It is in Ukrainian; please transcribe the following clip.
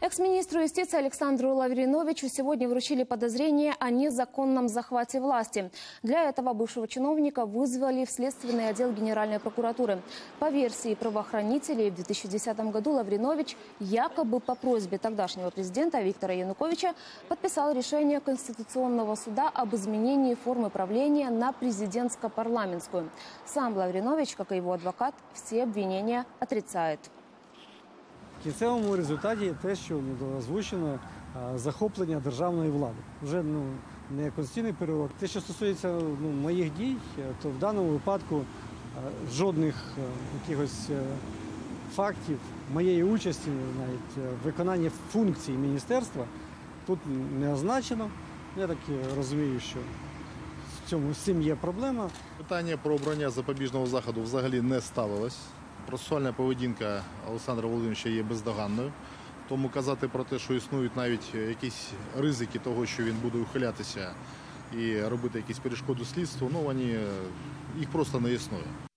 Экс-министру юстиции Александру Лавриновичу сегодня вручили подозрение о незаконном захвате власти. Для этого бывшего чиновника вызвали в Следственный отдел Генеральной прокуратуры. По версии правоохранителей, в 2010 году Лавринович якобы по просьбе тогдашнего президента Виктора Януковича подписал решение Конституционного суда об изменении формы правления на президентско-парламентскую. Сам Лавринович, как и его адвокат, все обвинения отрицает. В кінцевому результаті те, що озвучено захоплення державної влади. Вже не конституційний переворот. Те, що стосується моїх дій, то в даному випадку жодних якихось фактів моєї участі, навіть виконання функцій міністерства тут не означено. Я так розумію, що з цим є проблема. Питання про обрання запобіжного заходу взагалі не ставилось. Процесуальна поведінка Олександра Володимировича є бездоганною. Тому казати про те, що існують навіть якісь ризики того, що він буде ухилятися і робити якісь перешкоди слідству, їх просто не існує.